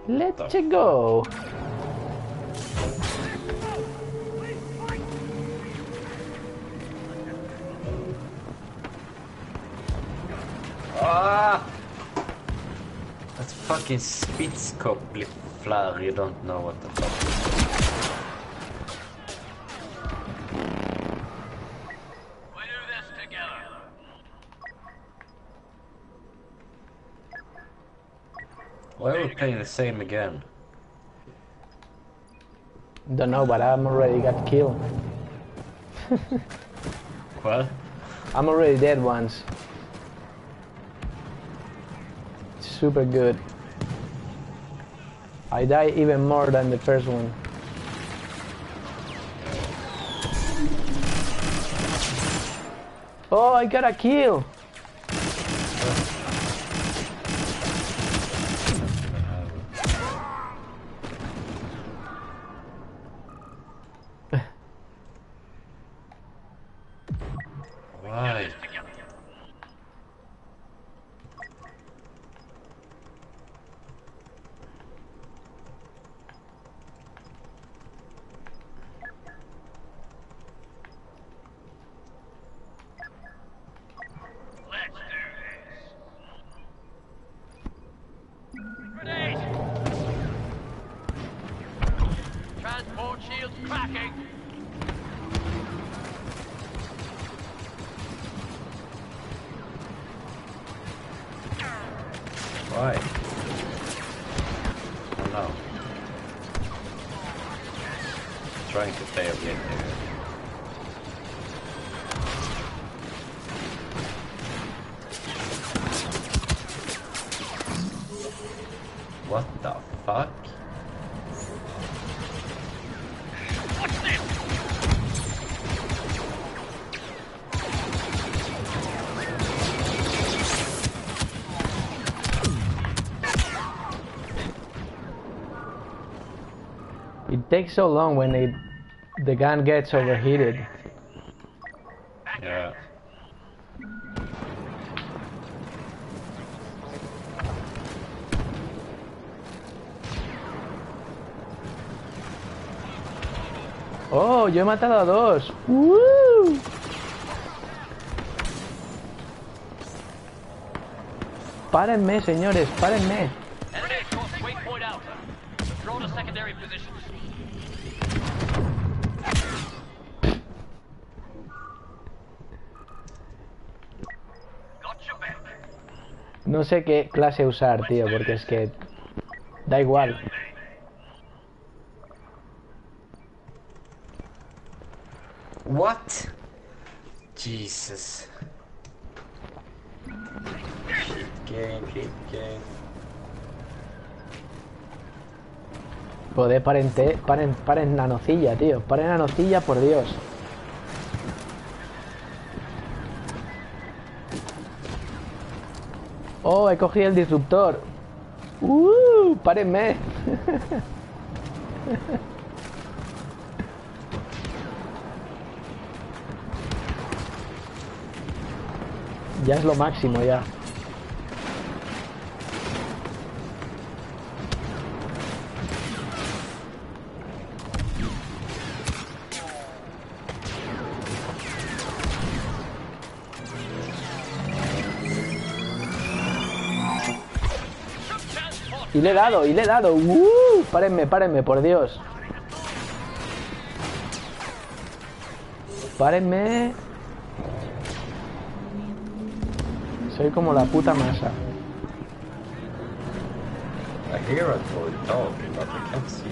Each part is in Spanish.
Let's go. Ah! That's fucking Spitzkopfler, you don't know what the fuck. We do this together. Why are we playing the same again? Don't know, but I'm already got killed. What? I'm already dead once. Super good. I die even more than the first one. Oh, I got a kill! Why? Transport shields cracking. Why? Oh no. Trying to stay up here. What the fuck? It takes so long when the gun gets overheated. Yeah. Oh, yo he matado a dos. ¡Woo! Párenme, señores, párenme. Enemy across waypoint alpha. Control the secondary positions. Gotcha back. No sé qué clase usar, tío, porque es que da igual. What? Jesus. Shit game. Joder, paren nanocilla, tío. Paren nanocilla, por Dios. Oh, he cogido el disruptor. Párenme. Ya es lo máximo, ya. Y le he dado. Párenme, por Dios. Párenme. Soy como la puta masa. I hear a dog, but I can't see.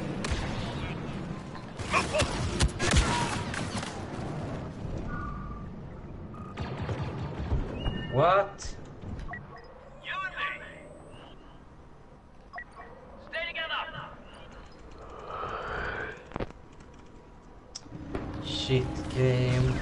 What? You and me. Stay together. Shit game.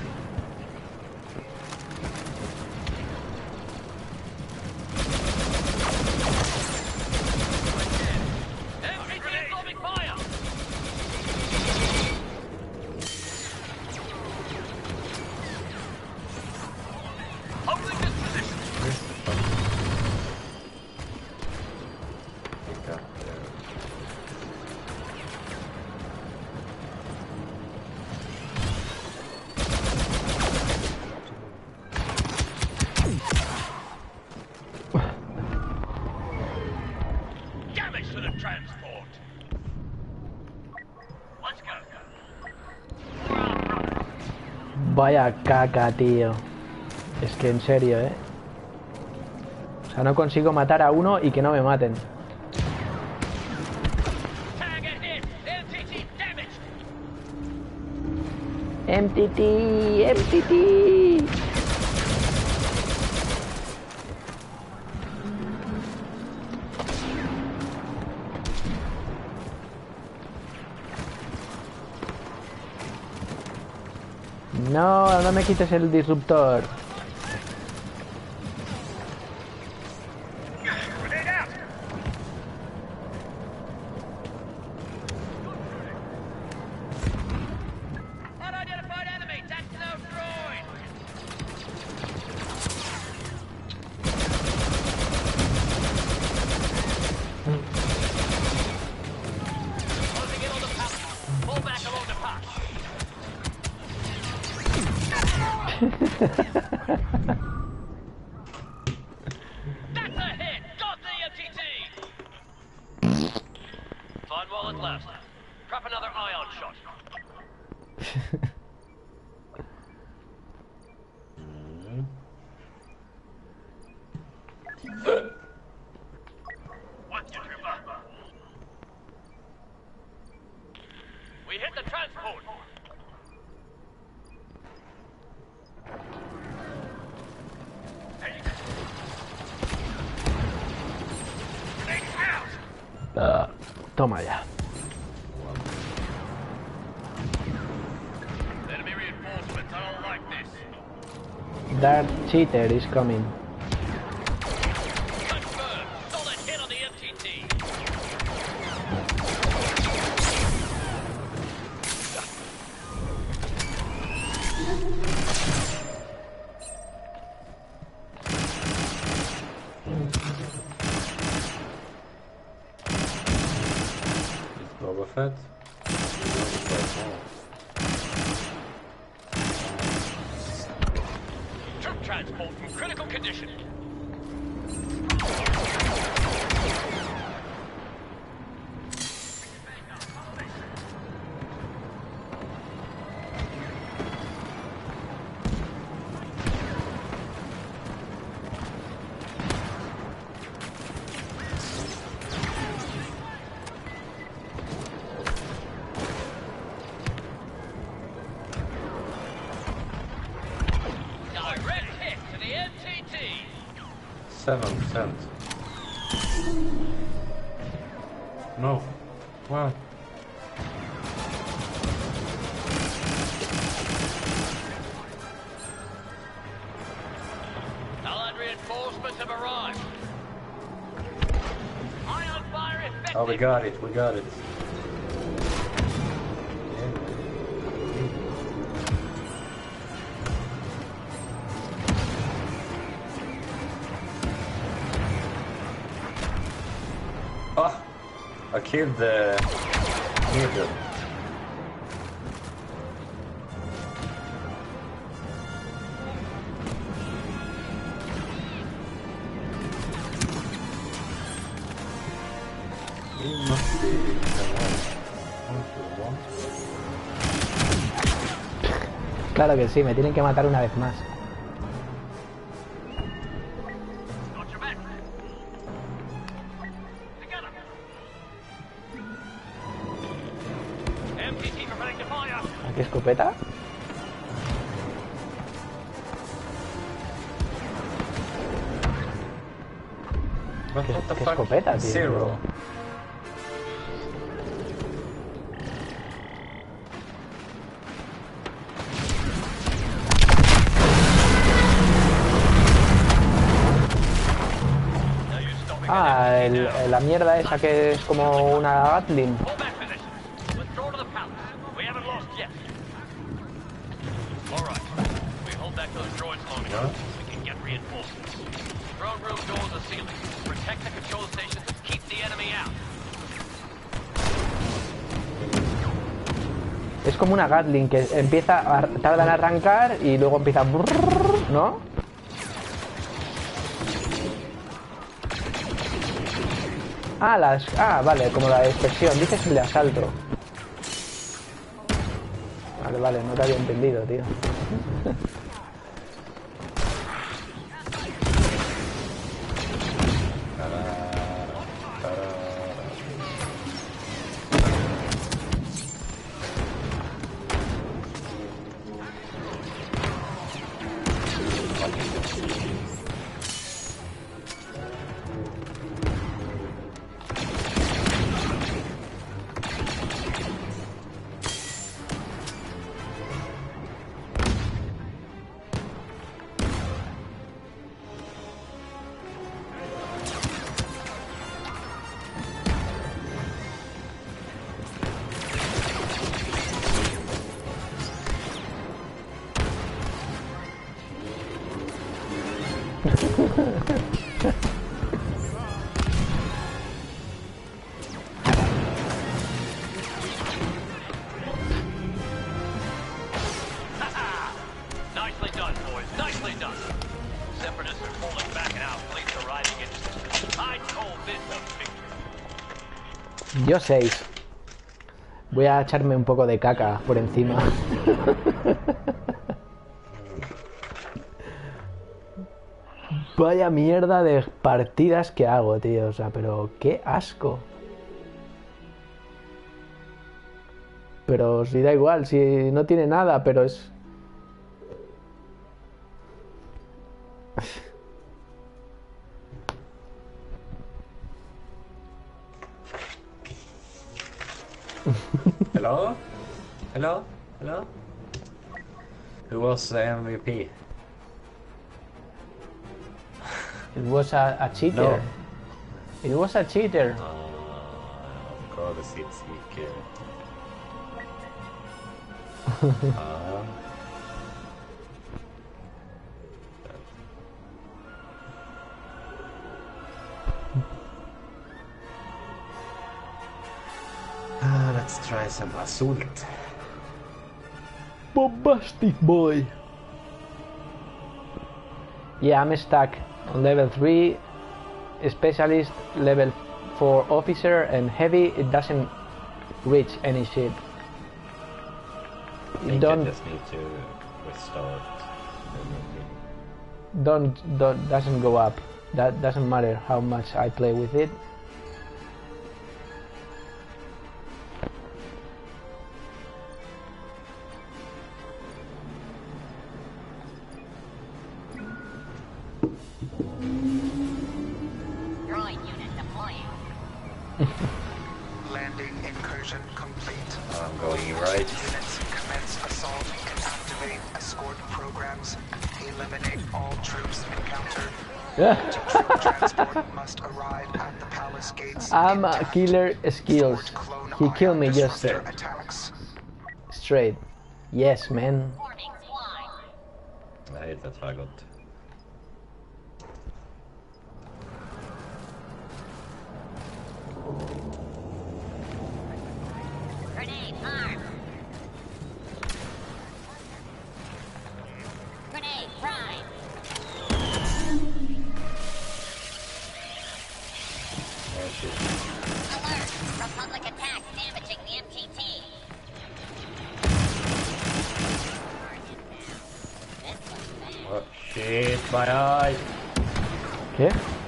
Vaya caca, tío. Es que en serio, ¿eh? O sea, no consigo matar a uno y que no me maten. Target hit. MTT damaged. MTT, MTT. No, no me quites el disruptor. Unidentified enemy. That's no droid. Closing in on the path. Pull back along the path. That's a hit! Got the MTT! Fine while it lasts. Trap another ion shot. What, you trooper? We hit the transport! Toma ya. Enemy reinforcements, I don't like this. That cheater is coming. Confirmed. Solid hit on the MTT. Boba Fett. Troop transport in critical condition. Direct hit to the MTT. 7%. No. Wow. Allied reinforcements have arrived. Ion fire effective. Oh, we got it. We got it. Oh, I killed the needle. He must be Claro que sí, me tienen que matar una vez más. Got your back. Together. MTT preparing to fire. ¿Aquí escopeta? What ¿Qué, the qué fuck? escopeta, tío? Zero. Now you stopping Ah, at MTT now. la mierda esa que es como una Gatling. Pull back position. Withdraw to the palace. We haven't lost yet. All right. We hold back those droids long enough. We can get reinforcements. Drone room doors are sealing. Protect the control stations and keep the enemy out. Es como una Gatling que empieza tarda en arrancar y luego empieza, ¿no? Ah, vale, como la dispersión. Dices el de asalto. Vale, no te había entendido, tío. Nicely done, boys. Nicely done. Separatists are pulling back and out. Fleets arriving in. I call this a victory. Yo 6. Voy a echarme un poco de caca por encima. Vaya mierda de partidas que hago, tío. O sea, pero qué asco. Pero si da igual, si no tiene nada, pero es... Hello? Hello? Hello? Who was the MVP? It was a cheater. No. It was a cheater. Of course it's Ike. Let's try some assault. Bombastic boy. Yeah, I'm stuck on level 3 specialist, level 4 officer, and heavy. It doesn't reach any ship. I think Don't I just need to restart. doesn't go up. That doesn't matter how much I play with it. Droid unit deploying. Landing incursion complete. I'm going right. Units commence assault and activate escort programs. Eliminate all troops encountered. Troop transport must arrive at the palace gates. I'm a intact. killer skills. Thwart clone He killed me ion just disruptor attacks. straight. Yes, man. Forming squad. Nej, det tror jag gott. Grenade armed. Grenade prime. Oh shit. Alert. Republic attack damaging the MTT. This looks bad. Oh shit, my eye! ¿Qué?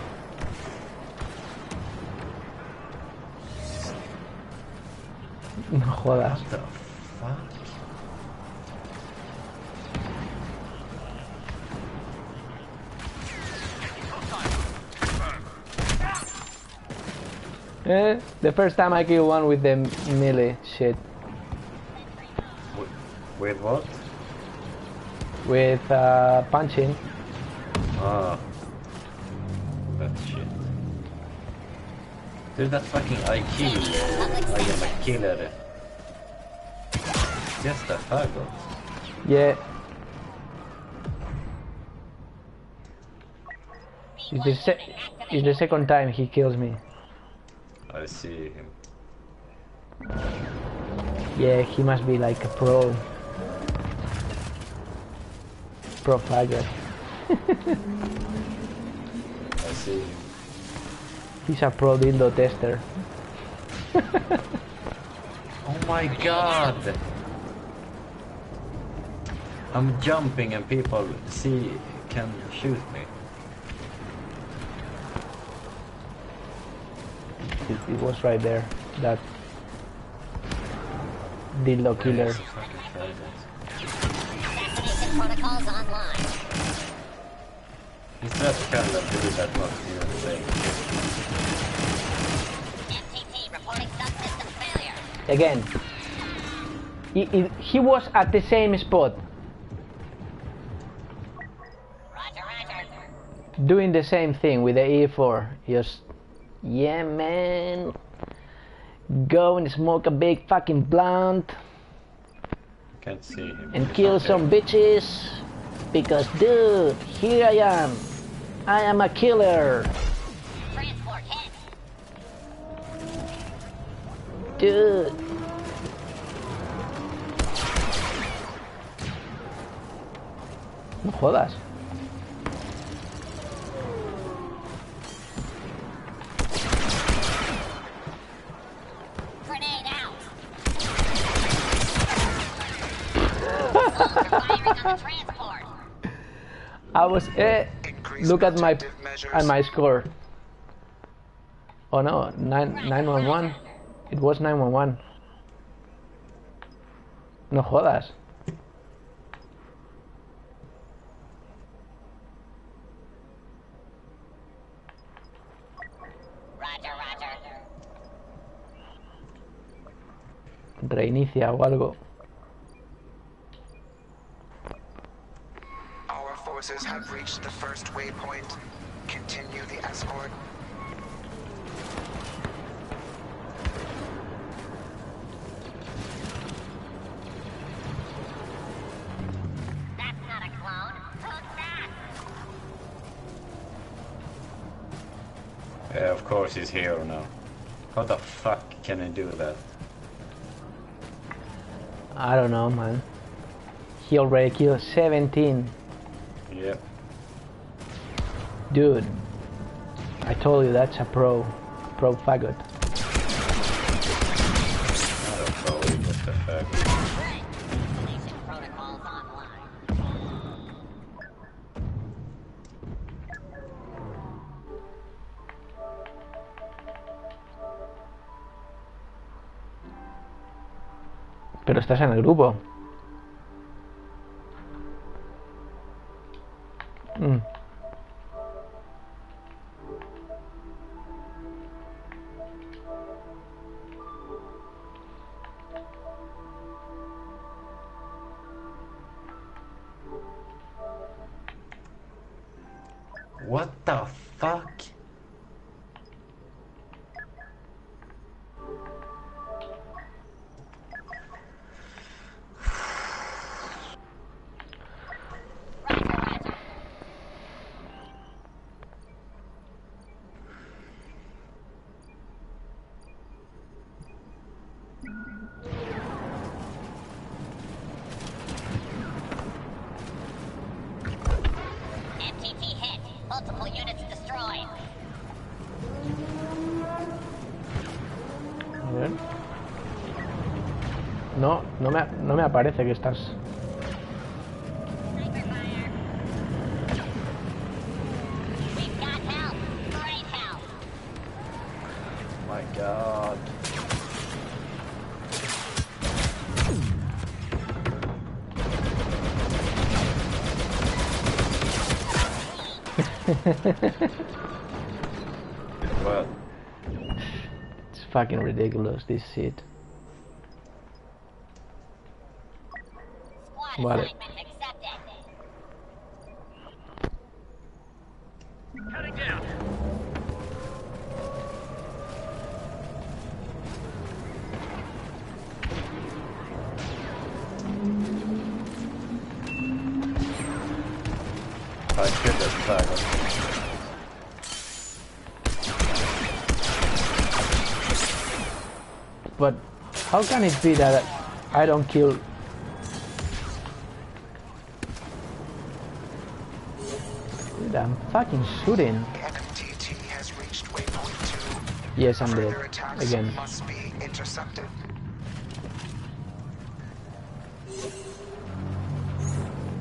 No jodas. What the fuck? The first time I kill one with the melee shit. With what? With punching. Ah. That shit. Dude, that fucking IQ. I am a killer. Just a faggot. Yeah. It's the second time he kills me. I see him. Yeah, he must be like a pro. Pro faggot. I see him. He's a pro dildo tester. Oh my god! I'm jumping and people can shoot me. It was right there. That dildo killer. Assassination protocols online. Is that kind of dude that was here saying? MTT reporting subsystem failure. Again. He was at the same spot. Roger, roger. Doing the same thing with the E4. Just, yeah, man. Go and smoke a big fucking blunt. Can't see him. And kill some bitches. Because, dude, here I am. I am a killer. Transport hit. Dude. No jodas. Grenade out. They're firing on the transport. I was Increase look at my protective measures. score. Oh no, 911. It was 911. No jodas. Roger, roger. Reinicia o algo. Our forces have reached the first waypoint. Continue the escort. That's not a clone. Who's that? Yeah, of course he's here now. How the fuck can he do that? I don't know, man. He already killed 17. Yep. Dude, I told you that's a pro faggot. I don't know what the fuck. Assassination protocols online. Pero estás en el grupo. What the fuck? MTT hit. Multiple units destroyed. A ver. No me aparece que estás. Sniper fire. We've got help. Great help. My god. What? It's fucking ridiculous, this shit. Squad Vale. assignment accepted. Cutting down. I killed that faggot. But how can it be that I don't kill? Dude, I'm fucking shooting. NMTT has reached waypoint 2. Yes, I'm dead. Further attacks Again. must be intercepted.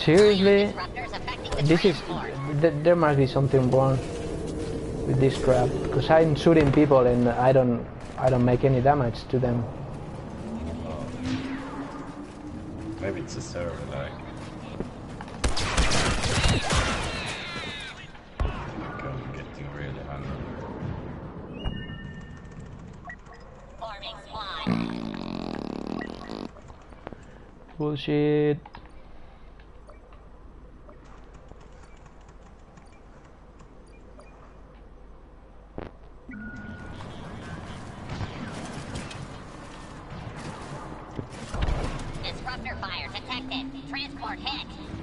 seriously? Disruptors affecting the This is... transport. There must be something wrong with this crap. Because I'm shooting people and I don't make any damage to them. Maybe it's a server lag. I'm getting really hungry. Forming squad. Bullshit. Disruptor fire detected. Transport hit.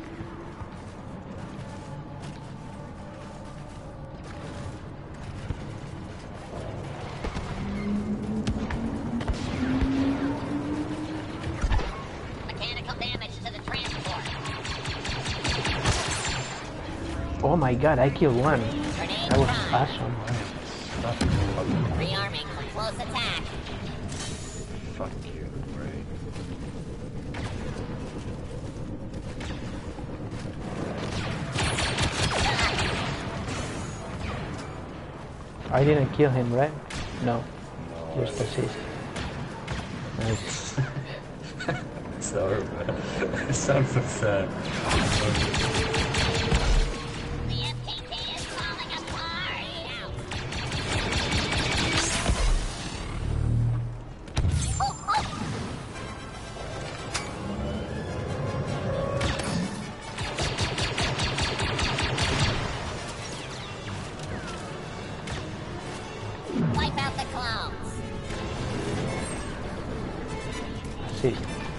Mechanical damage to the transport. Oh my god, I killed one. Grenade That was prime. awesome. Rearming for close attack. Fuck you, Ray. I didn't kill him, right? No. No, Just assist. Nice. sorry, man. Sounds so sad. The FTP is falling apart. Out. Oh, oh. Wipe out the clones. Assist.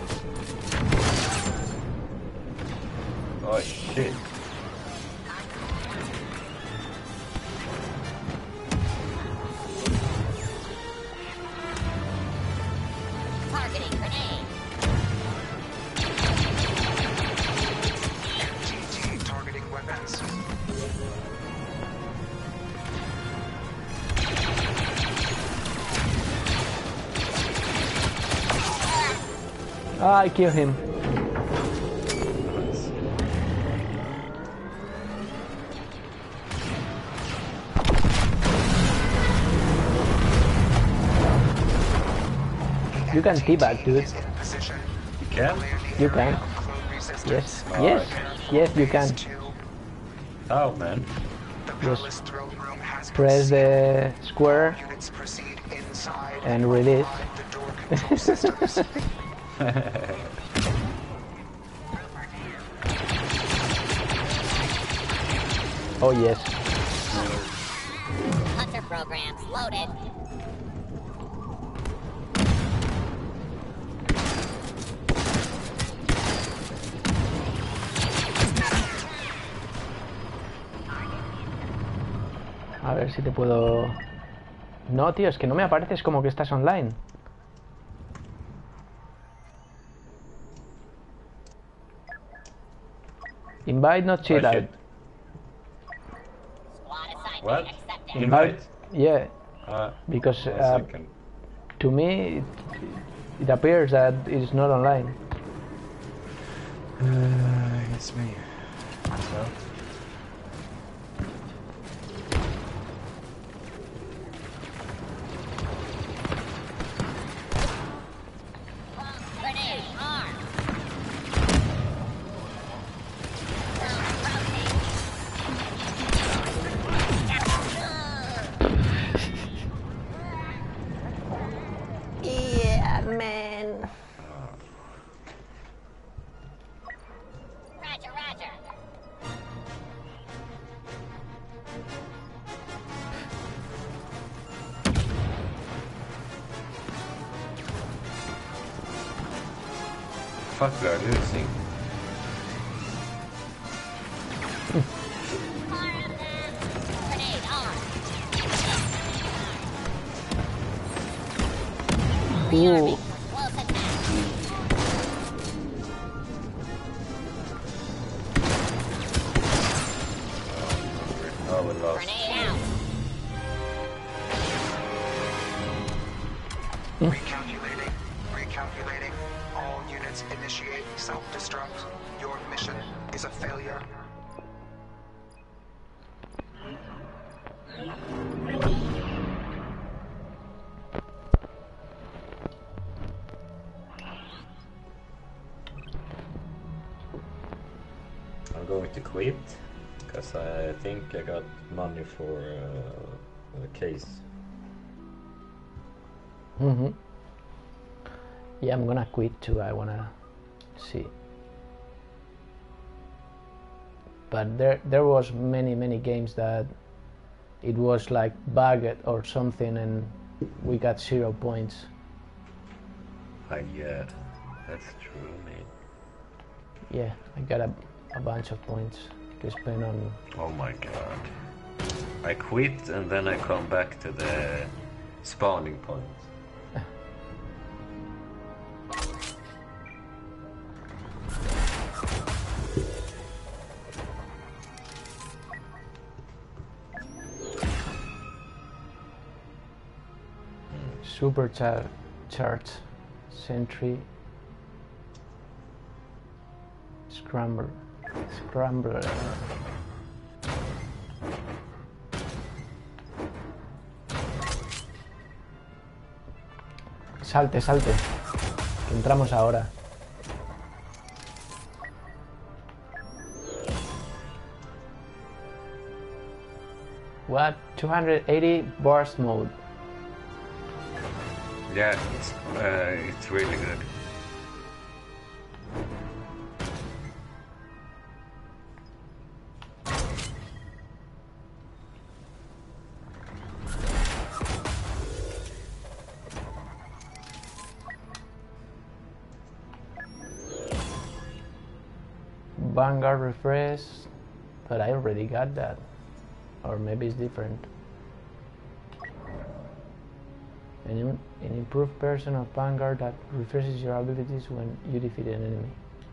Oh shit. Targeting grenade. TT targeting weapons. Ah, I killed him. You can teabag, dude. Is in position. You can? You can. Clone resistance. Yes. Oh, Yes. okay. Yes, you can. Phase 2. Oh man. The palace throne room has been Press sealed. the square Units proceed inside and release. behind the door control systems. Oh yes. Hunter programs loaded. A ver si te puedo... No, tío, es que no me apareces como que estás online. Invite not cheat Oh, out. shit. Squad assignment What? accepted. Invite? Yeah, Uh, because one second. to me it appears that it's not online. It's me. So? Grenade armed. Yeah, man. Roger, roger. Fuck, we are losing. Grenade armed. Ooh. Close attack. Oh, we lost. Grenade out. Recalculating. Recalculating. All units initiate self-destruct. Your mission is a failure. I'm going to quit because I think I got money for the case. Yeah, I'm gonna quit too. I wanna see. But there was many games that it was like bugged or something, and we got 0 points. Yeah, that's true, man. Yeah, I got a bunch of points to spend on. Oh my god. I quit and then I come back to the spawning point. Supercharged sentry scrambler. Salte, que entramos ahora. What? 280 burst mode. Yeah, it's really good. Vanguard refresh, but I already got that, or maybe it's different. An improved version of Vanguard that refreshes your abilities when you defeat an enemy.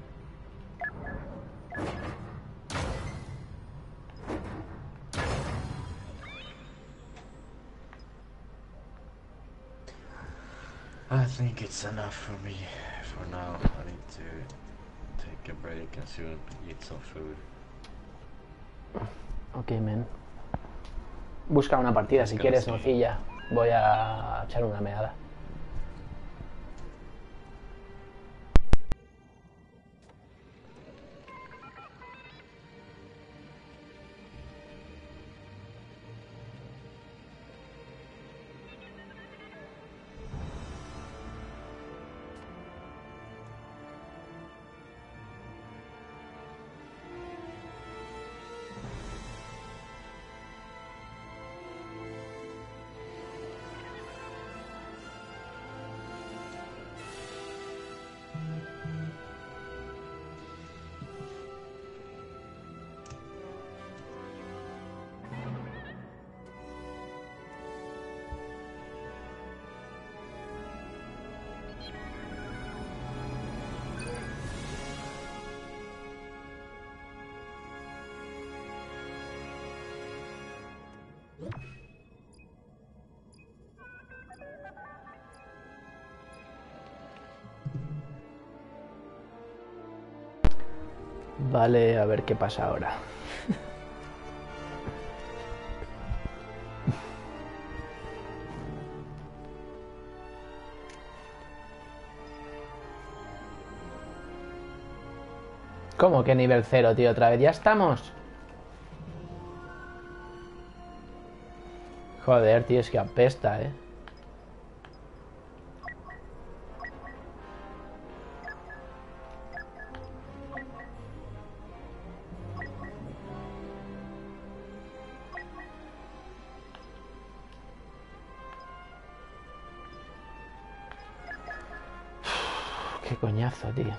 I think it's enough for me for now. I need to take a break and soon eat some food. Okay, man. Busca una partida si quieres, nocilla. Voy a echar una meada. Vale, a ver qué pasa ahora. ¿Cómo que nivel 0, tío? ¿Otra vez ya estamos? Joder, tío, es que apesta, ¿eh? Qué coñazo, tío.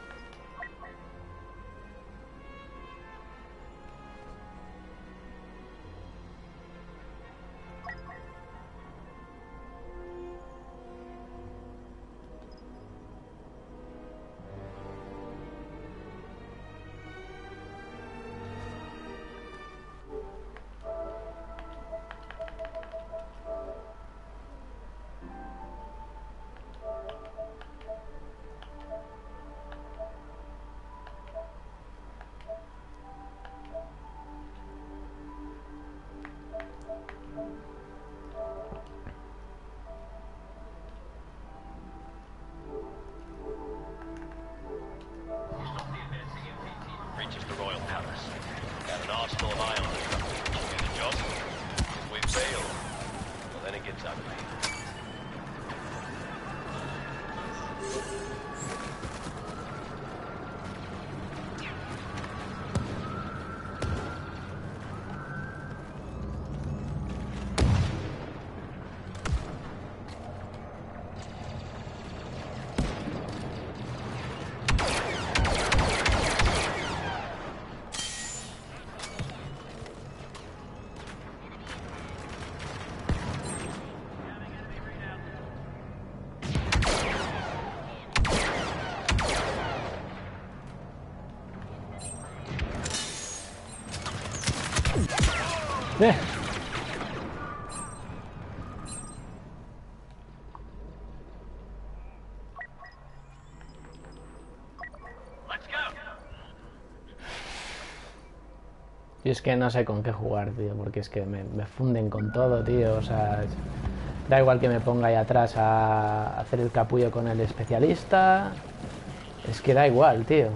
Y es que no sé con qué jugar, tío, porque es que me funden con todo, tío, o sea... Da igual que me ponga ahí atrás a hacer el capullo con el especialista. Es que da igual, tío.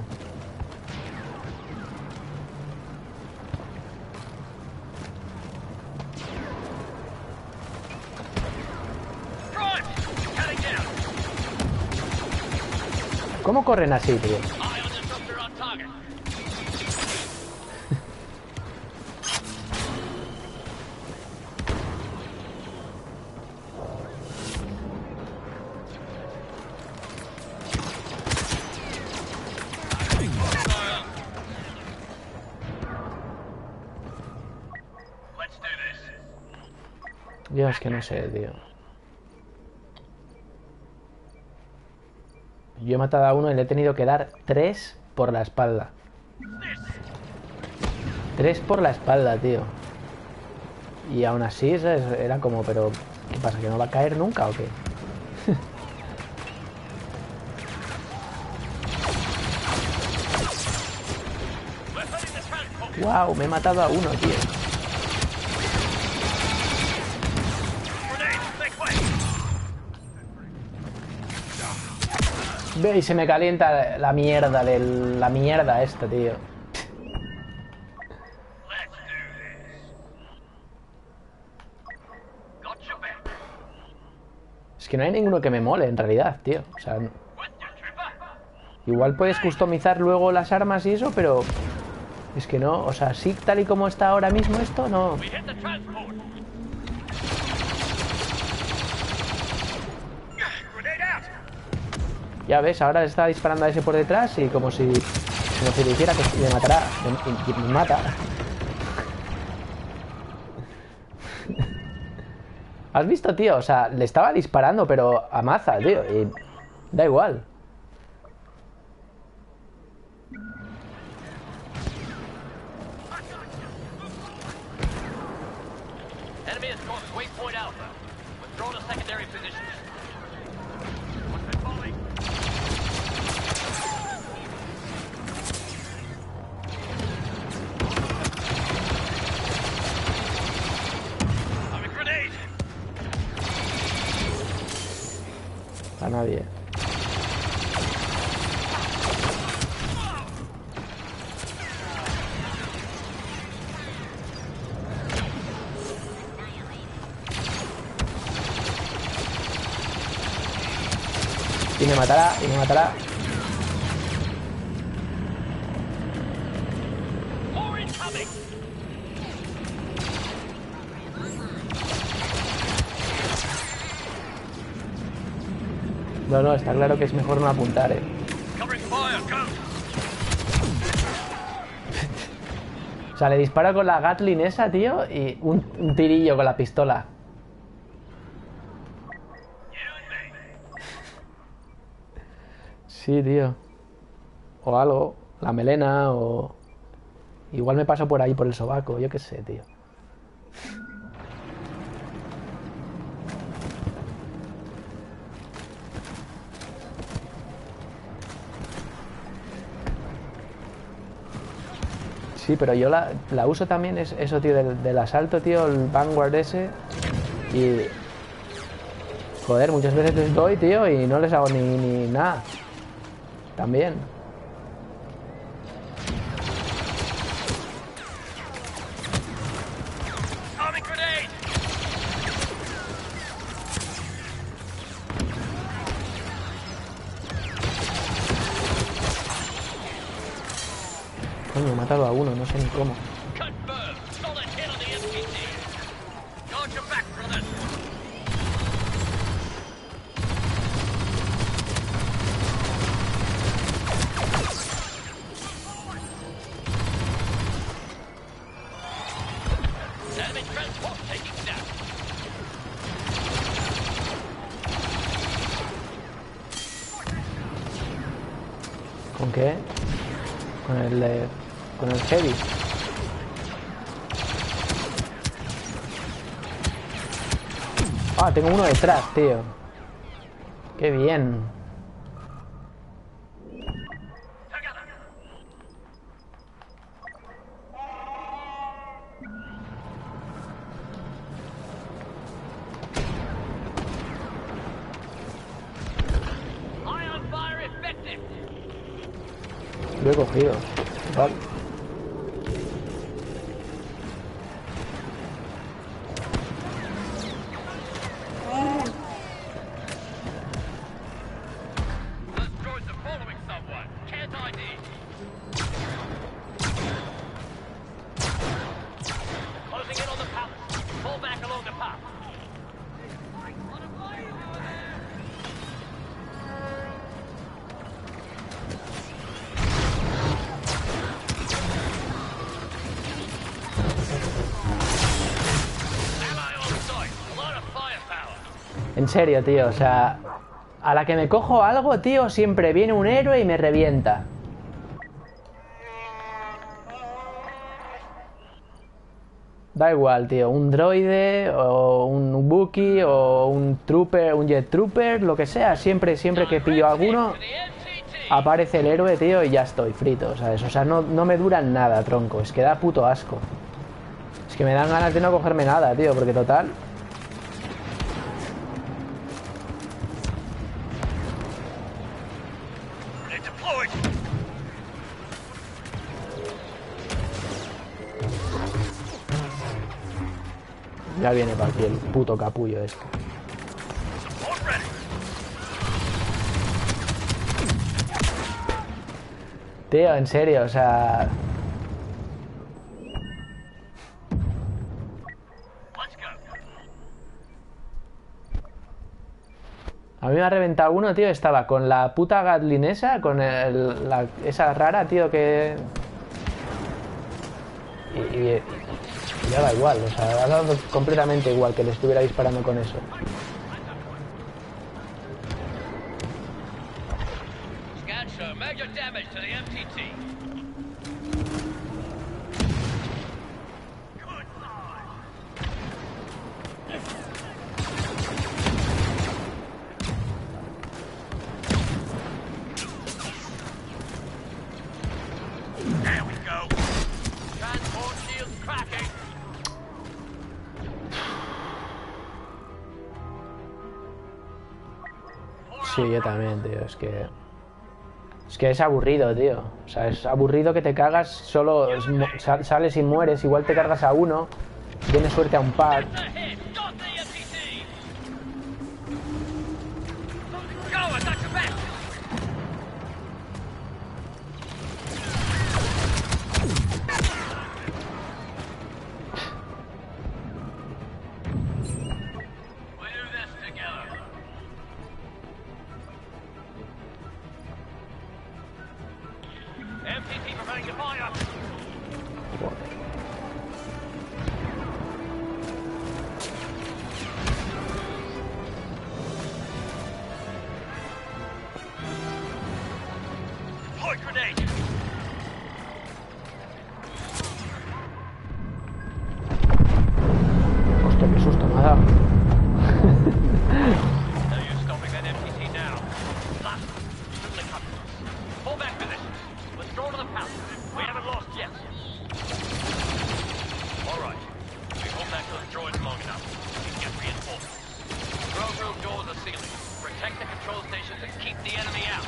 ¿Cómo corren así, tío? Yo es que no sé, tío. Yo he matado a uno y le he tenido que dar 3 por la espalda. 3 por la espalda, tío. Y aún así era como, pero ¿qué pasa? ¿Que no va a caer nunca o qué? Wow, me he matado a uno, tío. Ve y se me calienta la mierda la mierda esta, tío. Es que no hay ninguno que me mole en realidad, tío. O sea, igual puedes customizar luego las armas y eso, pero es que no, o sea, sí, tal y como está ahora mismo esto, no. Ya ves, ahora está disparando a ese por detrás y como si le hiciera que le matará. Y me mata. ¿Has visto, tío? O sea, le estaba disparando, pero a maza, tío. Y da igual. Enemy has crossed waypoint Alpha. Withdraw to secondary positions. A nadie. Y me matará, y me matará. No, no, está claro que es mejor no apuntar, O sea, le disparo con la Gatling esa, tío, y un tirillo con la pistola. Sí, tío. O algo. La melena o... Igual me paso por ahí, por el sobaco. Yo qué sé, tío. Sí, pero yo la uso también, es eso, tío, del asalto, tío, el Vanguard ese. Y... Joder, muchas veces les doy, tío, y no les hago ni nada. También. Coño, he matado a uno, no sé ni cómo. ¿Con qué? Con el heavy. Ah, tengo uno detrás, tío. Qué bien. Ion fire effective. Lo he cogido. Vale. Those droids are following someone. Can't ID. Closing in on the palace. Fall back along the path. Ally on site. A lot of firepower. En serio, tío, o sea, a la que me cojo algo, tío, siempre viene un héroe y me revienta. Da igual, tío, un droide o un Wookiee o un trooper, un jet trooper, lo que sea, siempre que pillo alguno For the MTT. aparece el héroe, tío, y ya estoy frito, ¿sabes? O sea, no me duran nada, tronco, es que da puto asco. Es que me dan ganas de no cogerme nada, tío, porque total... They're deployed. Ya viene para aquí el puto capullo este. All ready. Tío, en serio, o sea... Let's go. A mí me ha reventado uno, tío, estaba con la puta Gatling esa, con esa rara, tío, que... Y ya da igual, o sea, ha dado completamente igual que le estuviera disparando con eso. Scan show major damage to the MTT. There we go. Transport shields cracking. Sí, yo también, tío, es que... Es que es aburrido, tío. O sea, es aburrido que te cagas, solo sales y mueres, igual te cargas a uno, tienes suerte a un par. Ahead, got the MTT. Go, I got your back. We do this together. MTT preparing to fire. Deploy grenade. Hostia, qué susto me ha dado. No use stopping that MTT now. Last, simply cut. Fall back position. Let's draw to the palace. We haven't lost yet. All right. We hold back those droids long enough. We can get reinforcements. Throw room doors are sealing. Protect the control stations and keep the enemy out.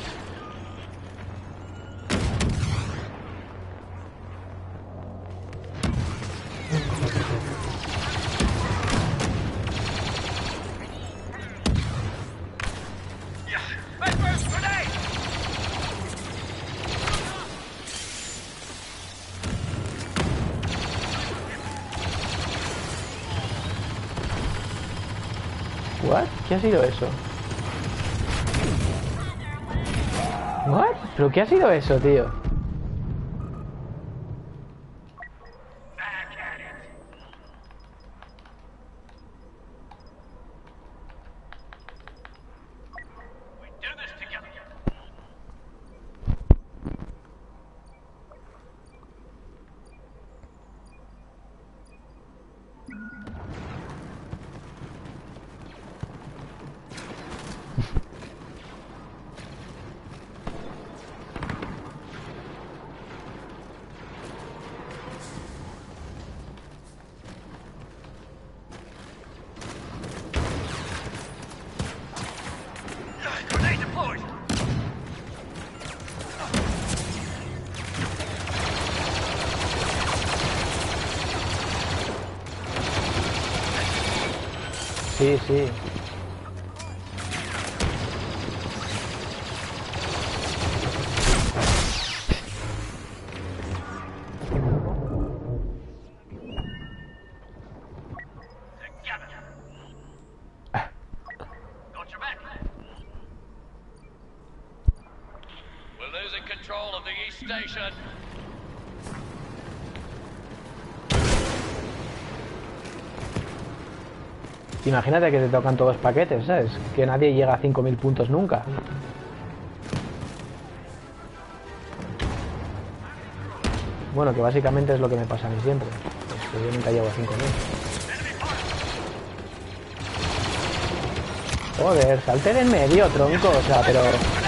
Yeah. Let's move grenade! ¿What? ¿Qué ha sido eso? ¿What? ¿Pero qué ha sido eso, tío? Back at it. We do this together. sí, sí. Got your back. We're losing control of the East Station. Imagínate que te tocan todos paquetes, ¿sabes? Que nadie llega a 5000 puntos nunca. Bueno, que básicamente es lo que me pasa a mí siempre. Es que yo nunca llego a 5000. Joder, salte de en medio, tronco, o sea, pero...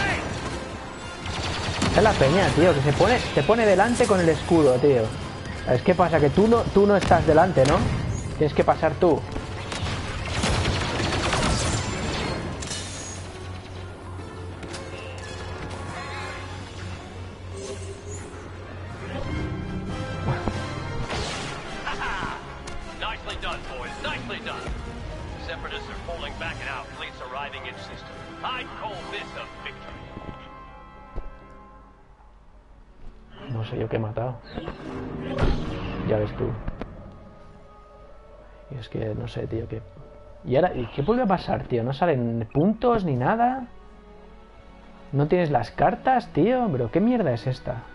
Esta es la peña, tío, que te pone delante con el escudo, tío. ¿Sabes qué pasa? Que tú no estás delante, ¿no? Tienes que pasar tú. Nicely done, boys. Nicely done. Separatists are falling back and our fleet's arriving in system. I'd call this a victory. No sé yo qué he matado. Ya ves tú. Y es que no sé, tío, que... ¿Y ahora qué vuelve a pasar, tío? ¿No salen puntos ni nada? ¿No tienes las cartas, tío? ¿Pero qué mierda es esta?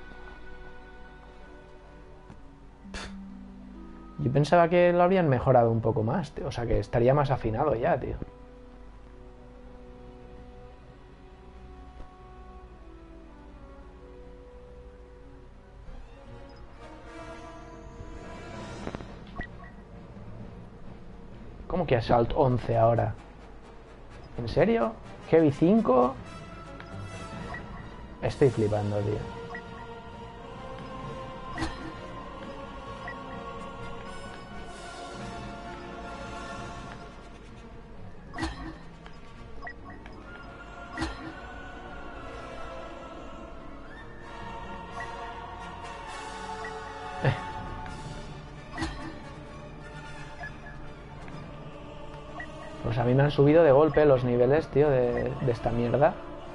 Yo pensaba que lo habrían mejorado un poco más, tío. O sea, que estaría más afinado ya, tío. ¿Cómo que Assault 11 ahora? ¿En serio? ¿Heavy 5? Estoy flipando, tío. Pues a mí me han subido de golpe los niveles, tío, de esta mierda.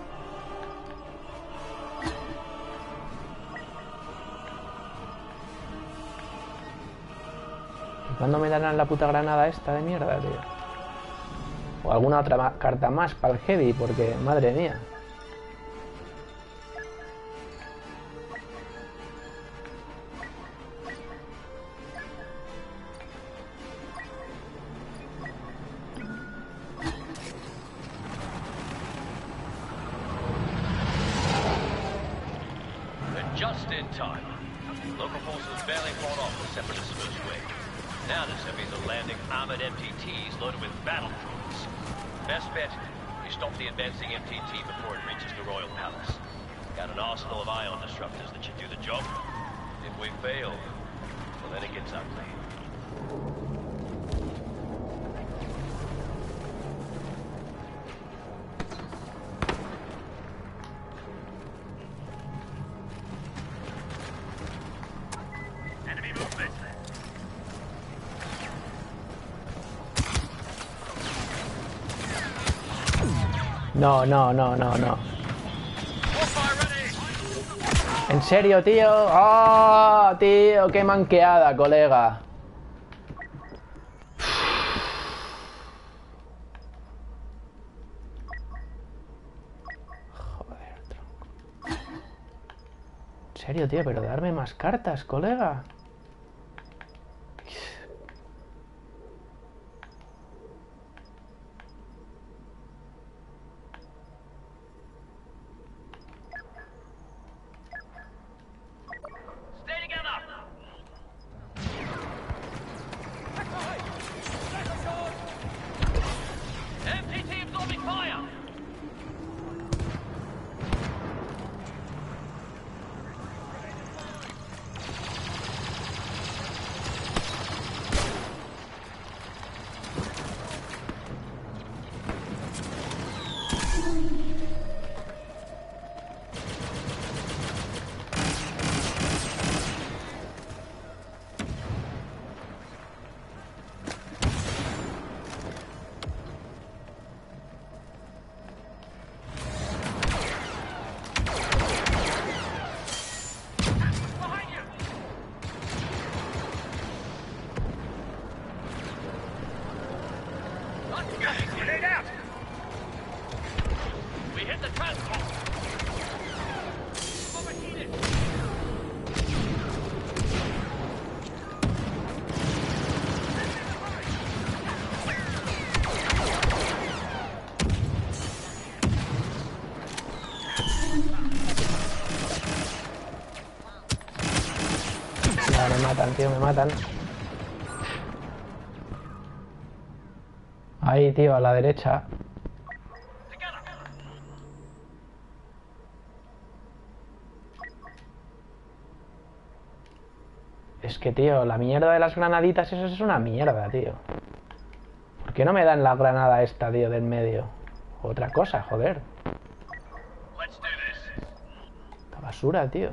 ¿Y cuándo me darán la puta granada esta de mierda, tío? O alguna otra carta más para el heavy, porque, madre mía. Just in time. Local forces barely fought off the Separatist first wave. Now the Seppies are landing armored MTTs loaded with battle drones. Best bet, we stop the advancing MTT before it reaches the Royal Palace. Got an arsenal of ion disruptors that should do the job. If we fail, well then it gets ugly. No. ¿En serio, tío? ¡Oh, tío! ¡Qué manqueada, colega! Joder, tronco. ¿En serio, tío? Pero darme más cartas, colega. matan, tío, me matan. Ahí, tío, a la derecha. Es que, tío, la mierda de las granaditas, eso es una mierda, tío. ¿Por qué no me dan la granada esta, tío, del medio? Otra cosa, joder. Esta basura, tío.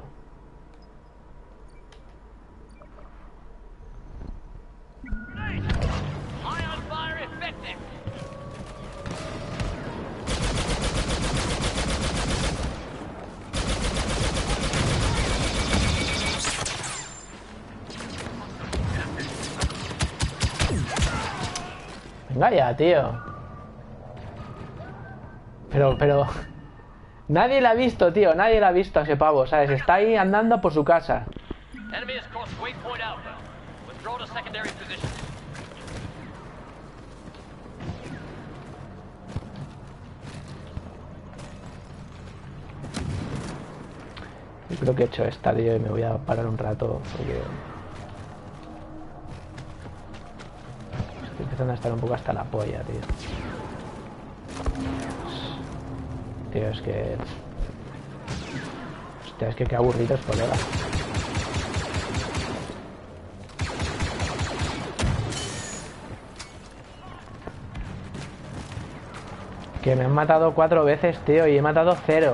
Venga ya, tío. Pero... Nadie la ha visto, tío. Nadie la ha visto a ese pavo, ¿sabes? Está ahí andando por su casa. Yo creo que he hecho esta, tío, y me voy a parar un rato porque... Estoy empezando a estar un poco hasta la polla, tío. Tío, es que... Hostia, es que qué aburridos, colega. Que me han matado 4 veces, tío, y he matado 0.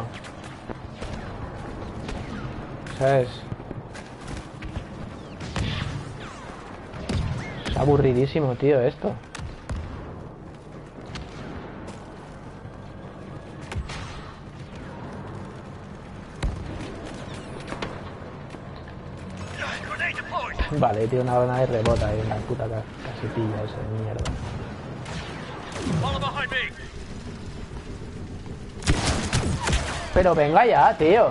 ¿Sabes? Es aburridísimo, tío, esto. Vale, tío, una granada y rebota ahí en la puta casetilla esa de mierda. Pero venga ya, tío.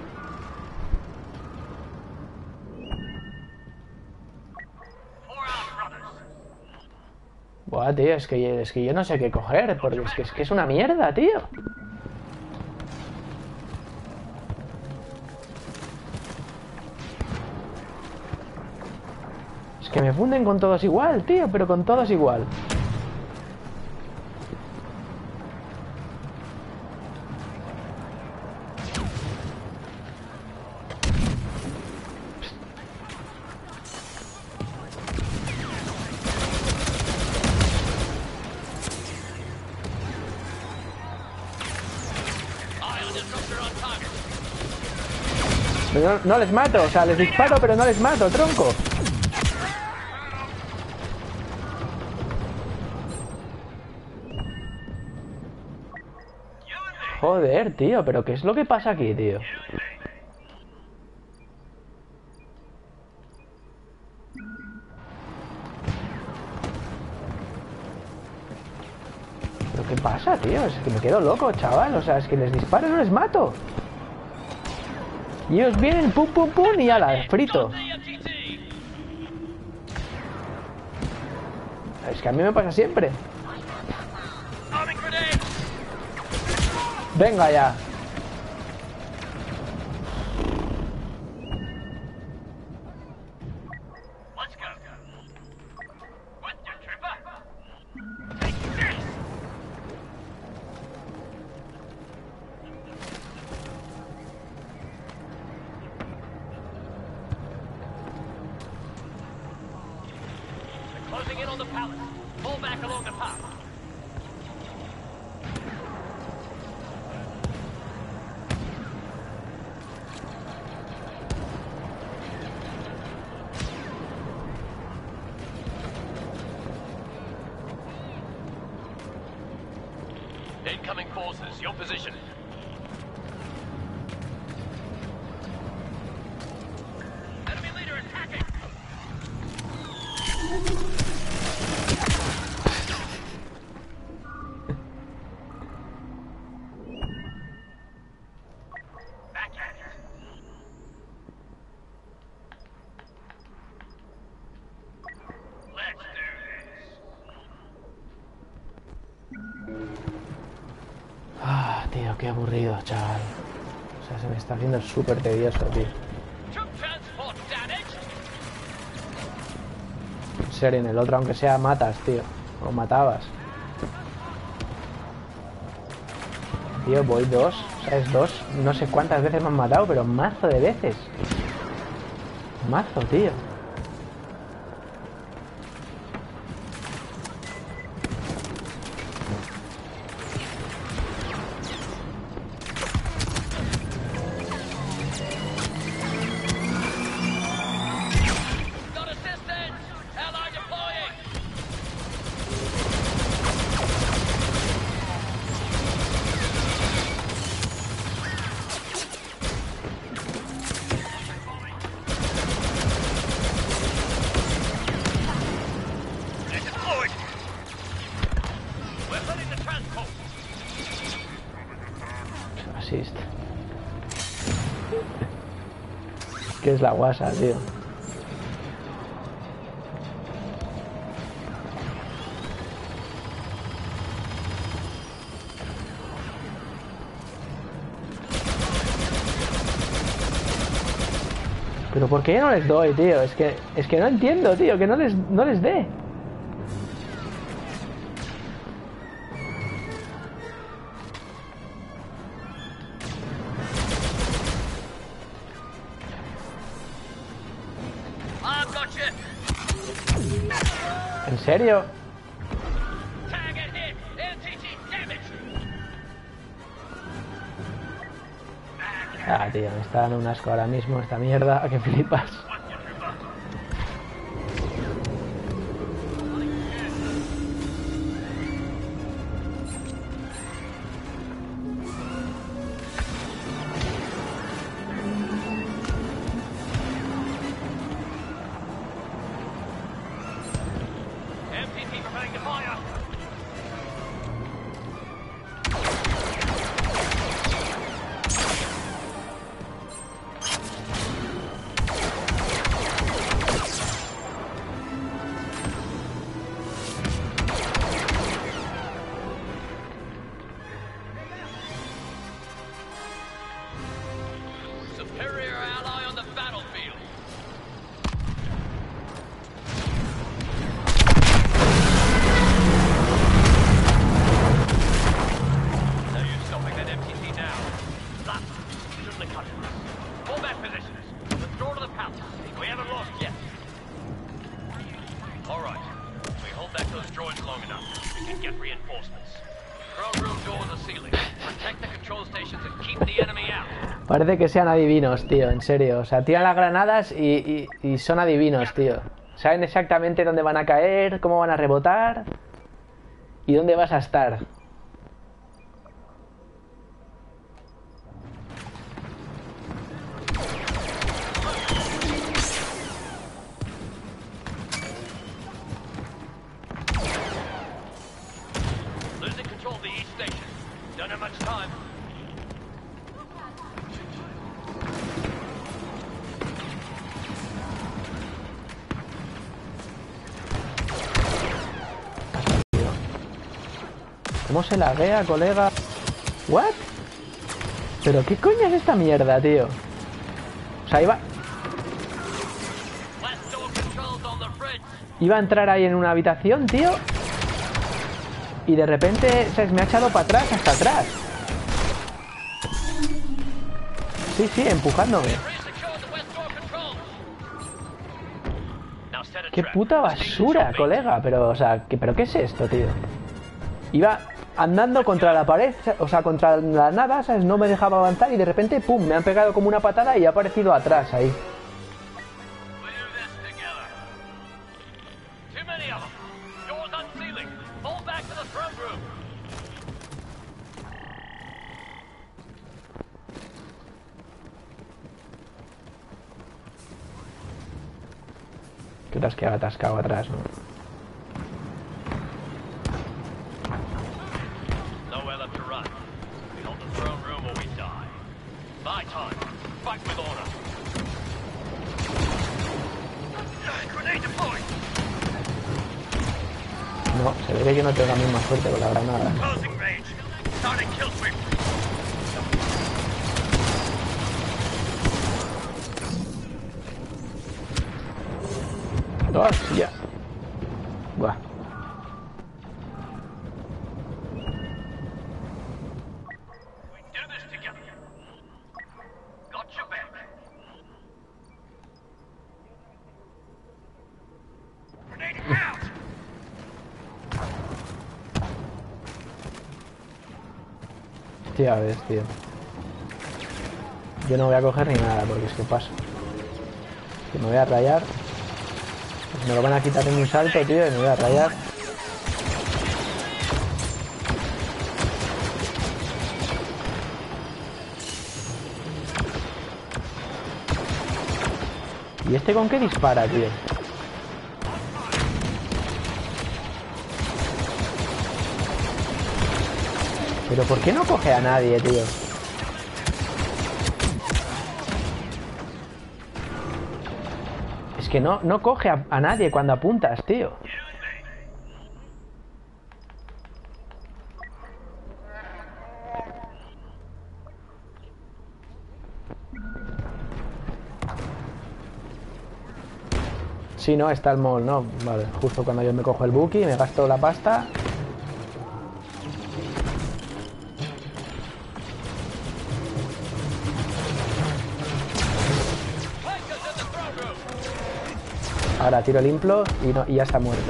Buah, tío, es que yo no sé qué coger, porque es que es una mierda, tío. Es que me funden con todos igual, tío, pero con todos igual. Pero no les mato, o sea, les disparo pero no les mato, tronco. Joder, tío, pero ¿qué es lo que pasa aquí, tío? ¿Pero qué pasa, tío? Es que me quedo loco, chaval. O sea, es que les disparo y no les mato. Y ellos vienen, pum, pum, pum, y ala, frito. Es que a mí me pasa siempre. Venga ya. Closing in on the palace. Pull back along the path. Incoming forces, your position. Enemy leader attacking. Back at her. Let's do this. Ah, tío, qué aburrido, chaval. O sea, se me está haciendo súper tedioso, tío. Troop transport damaged. serio, en el otro aunque sea matas, tío. O matabas. Tío, voy 2. ¿Sabes? 2. No sé cuántas veces me han matado, pero mazo de veces. Mazo, tío. Got assistance! Ally deploying! They're deployed! We're heading to transport! Assist. ¿Qué es la guasa, tío? Pero ¿por qué no les doy, tío? Es que no entiendo, tío, que no les dé. I've got you! ¿En serio? Target hit! MTT damage! Ah, tío, me está dando un asco ahora mismo esta mierda, que flipas. MTT preparing to fire! Superior ally on the battlefield! No use stopping that MTT now. That shouldn't have cut it. Fall back positions. Withdraw to the palace. We haven't lost yet. Alright. We hold back those droids long enough. We can get reinforcements. Throne room door in the ceiling. Protect the control stations and keep the enemy out. Parece que sean adivinos, tío, en serio. O sea, tiran las granadas y son adivinos, tío. Saben exactamente dónde van a caer, cómo van a rebotar y dónde vas a estar. Losing control of the east station. Don't have much time. ¿Cómo se laguea, colega? ¿What? ¿Pero qué coño es esta mierda, tío? O sea, Last door controls on the fridge. iba a entrar ahí en una habitación, tío. Y de repente, ¿sabes? Me ha echado para atrás, hasta atrás. Sí, sí, empujándome. Resecure the west door controls. Now set a Qué trap. puta basura, colega. Pero, o sea, ¿pero qué es esto, tío? Iba andando contra la pared, o sea, contra la nada, ¿sabes? No me dejaba avanzar y de repente, pum, me han pegado como una patada y ha aparecido atrás ahí. We do this together. Too many of them. Doors unsealing. Fall back to the throne room. Que te has quedado atascado atrás, ¿no? Nowhere left to run. We hold the throne room or we die. My time. Fight with order. Grenade deployed. No, se ve que yo no tengo la misma suerte con la granada. Closing range. Starting kill sweep. ¡Hostia! Hostia, ves, tío. Yo no voy a coger ni nada porque es que paso. Que me voy a rayar. Pues me lo van a quitar en un salto, tío, y me voy a rayar. ¿Y este con qué dispara, tío? Pero ¿por qué no coge a nadie, tío? Es que no coge a nadie cuando apuntas, tío. Sí, no, está el mall, no. Vale, justo cuando yo me cojo el Buki, me gasto la pasta. Ahora tiro el implo y ya está muerto.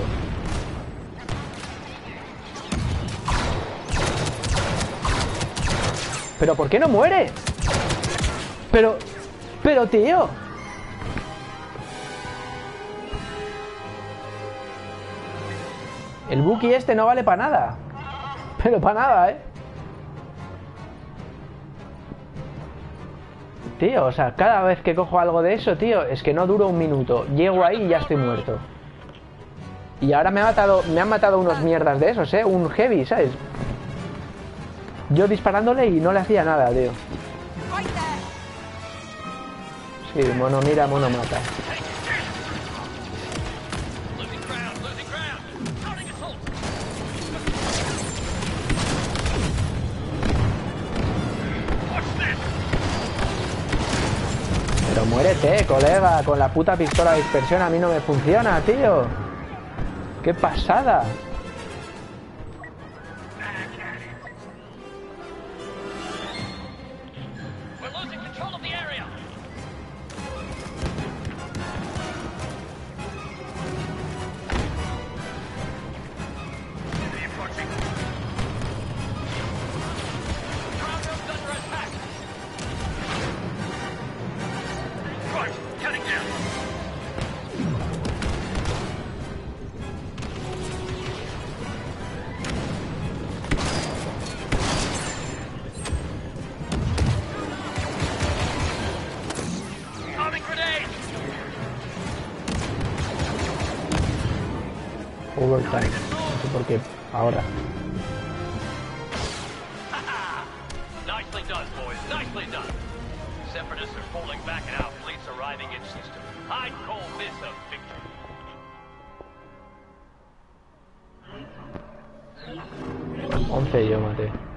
¿Pero por qué no muere? Pero tío. El Buki este no vale para nada. Pero para nada, ¿eh? Tío, o sea, cada vez que cojo algo de eso, tío, es que no duro un minuto. Llego ahí y ya estoy muerto. Y ahora me han matado unos mierdas de esos, ¿eh? Un heavy, ¿sabes? Yo disparándole y no le hacía nada, tío. Sí, mono mira, mono mata. Pero muérete, colega, con la puta pistola de dispersión a mí no me funciona, tío. ¡Qué pasada! Overtime. No sé por qué. Ahora. Nicely done, boys. Nicely done. Separatists are falling back and our fleet's arriving in system. I'd call this a victory. 11 yo maté.